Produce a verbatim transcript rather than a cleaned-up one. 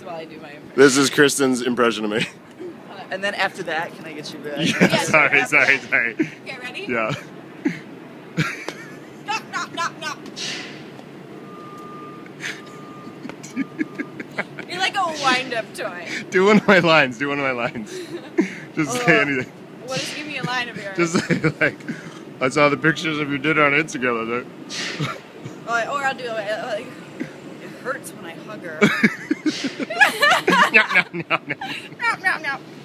while I do my impression. This is Kristen's impression of me. And then after that, can I get you back? Yeah, Yes, sorry, after sorry, that. sorry. Okay, ready? Yeah. No, no, no, no. You're like a wind-up toy. Do one of my lines. Do one of my lines. Just Oh, say anything. What is, give me a line of yours. Just say like, I saw the pictures of your dinner on Instagram the other day. Or, or I'll do it like, it hurts when I hug her. No, no, no, no. No, no, no.